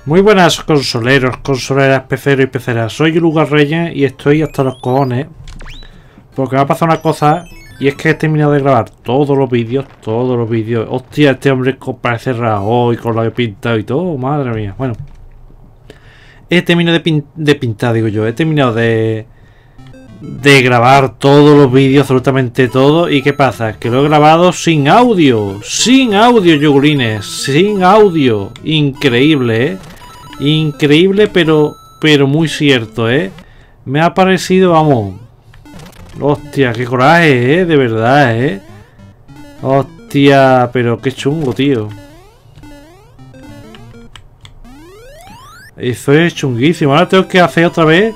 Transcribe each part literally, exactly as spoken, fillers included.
Muy buenas consoleros, consoleras, peceros y peceras. Soy Lugar Reyes y estoy hasta los cojones porque me ha pasado una cosa y es que he terminado de grabar todos los vídeos, todos los vídeos. Hostia, este hombre parece Raúl y con lo que he pintado y todo, madre mía. Bueno, he terminado de, pin de pintar, digo yo, he terminado de de grabar todos los vídeos, absolutamente todo. ¿Y qué pasa? Que lo he grabado sin audio, sin audio, yogurines, sin audio. Increíble, ¿eh? Increíble, pero pero muy cierto, ¿eh? Me ha parecido, vamos. Hostia, qué coraje, ¿eh? De verdad, ¿eh? Hostia, pero qué chungo, tío. Eso es chunguísimo. Ahora tengo que hacer otra vez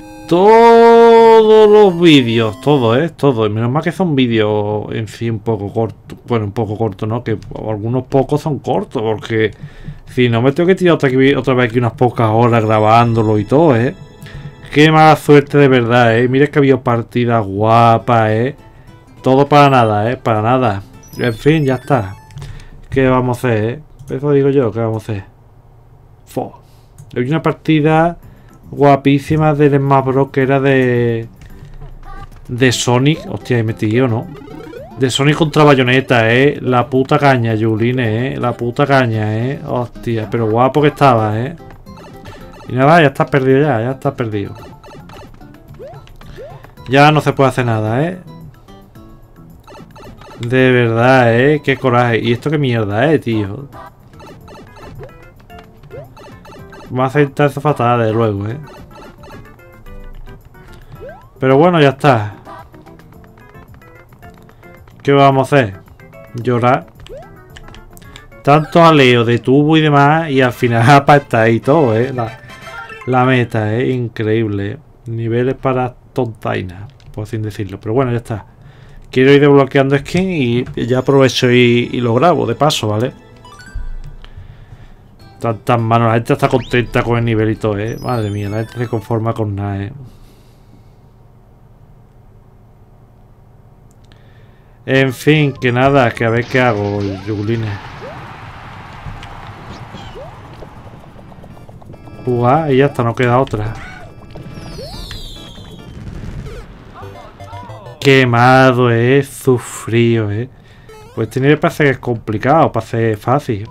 todos los vídeos, todo, ¿eh? Todo. Menos mal que son vídeos en fin un poco cortos. Bueno, un poco cortos, ¿no? Que algunos pocos son cortos, porque si no me tengo que tirar otra, otra vez aquí unas pocas horas grabándolo y todo, ¿eh? Qué mala suerte de verdad, ¿eh? Mira que había partidas guapas, ¿eh? Todo para nada, ¿eh? Para nada. En fin, ya está. ¿Qué vamos a hacer, eh? Eso digo yo, ¿qué vamos a hacer? Fo. Hay una partida guapísima del Smash Bros. Que era de... De Sonic. Hostia, ahí metido, ¿no? De Sonic contra Bayonetta, ¿eh? La puta caña, Yuline, ¿eh? La puta caña, ¿eh? Hostia, pero guapo que estaba, ¿eh? Y nada, ya estás perdido ya, ya estás perdido. Ya no se puede hacer nada, ¿eh? De verdad, ¿eh? Qué coraje. Y esto qué mierda, ¿eh, tío? Va a aceptar esa fatal, de luego, ¿eh? Pero bueno, ya está. ¿Qué vamos a hacer? Llorar. Tanto aleo de tubo y demás. Y al final para estar ahí todo, ¿eh? La, la meta, ¿eh? Increíble, ¿eh? Niveles para tontainas, por así decirlo. Pero bueno, ya está. Quiero ir desbloqueando skin y ya aprovecho y, y lo grabo de paso, ¿vale? Tantas manos, la gente está contenta con el nivel y todo, ¿eh? Madre mía, la gente se conforma con nada, ¿eh? En fin, que nada, que a ver qué hago, yugulines. Jugar y ya está, no queda otra. Quemado, eh, sufrido, eh. Pues este nivel parece que es complicado, parece fácil.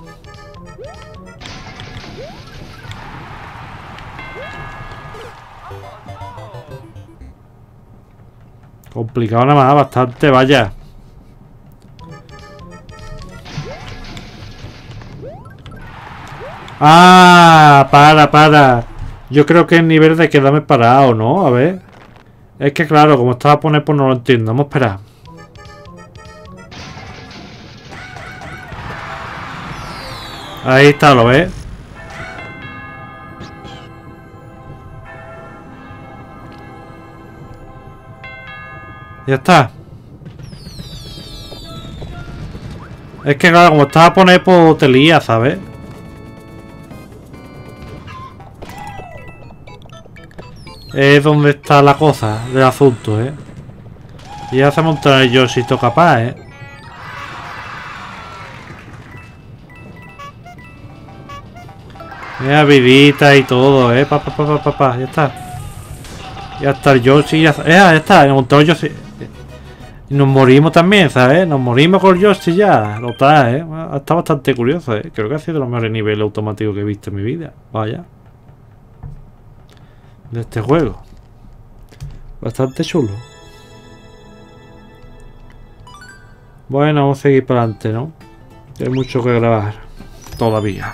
Complicado nada más, bastante, vaya. Ah, para, para. Yo creo que el nivel de quedarme parado, ¿no? A ver. Es que claro, como estaba a poner, pues no lo entiendo. Vamos a esperar. Ahí está, ¿lo ves? Ya está. Es que claro, como estaba a poner, pues te lías, ¿sabes? Es donde está la cosa del asunto, ¿eh? Y ya se monta el Yoshito capaz, ¿eh? Mira, vidita y todo, ¿eh? Pa, pa, pa, pa, pa, pa. Ya está. Ya está el Yoshi, ya, eh, ya está. Nos montamos el Yoshi. Y nos morimos también, ¿sabes? Nos morimos con el Yoshi ya. Lo está, ¿eh? Está bastante curioso, ¿eh? Creo que ha sido de los mejores niveles automáticos que he visto en mi vida. Vaya. De este juego. Bastante chulo. Bueno, vamos a seguir para adelante, ¿no? Hay mucho que grabar. Todavía.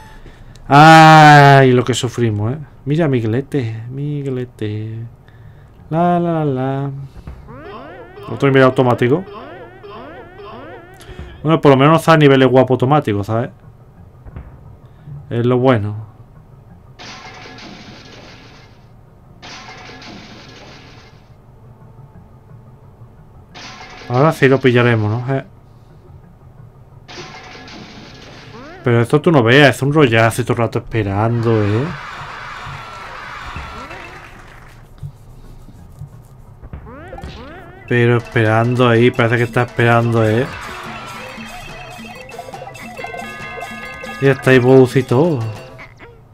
¡Ay! Lo que sufrimos, ¿eh? Mira, Miguelete. Miguelete. La, la, la. Otro nivel automático. Bueno, por lo menos nos da niveles guapos automáticos, ¿sabes? Es lo bueno. Ahora sí lo pillaremos, ¿no? Eh. Pero esto tú no veas, es un rollazo y todo el rato esperando, ¿eh? Pero esperando ahí, parece que está esperando, ¿eh? Y está ahí Bowser y todo.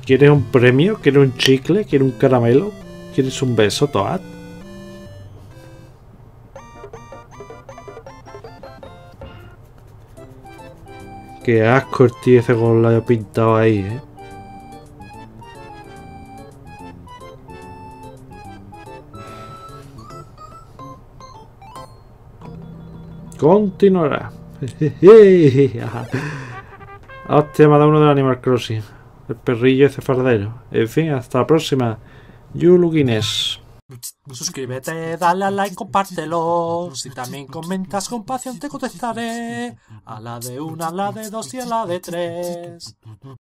¿Quieres un premio? ¿Quieres un chicle? ¿Quieres un caramelo? ¿Quieres un beso, Toad? Qué asco el tío ese con la pintado ahí, ¿eh? Continuará. Hostia, me ha dado uno del Animal Crossing. El perrillo ese fardero. En fin, hasta la próxima. Yuluguines. Suscríbete, dale a like, compártelo. Si también comentas con pasión te contestaré. A la de una, a la de dos y a la de tres.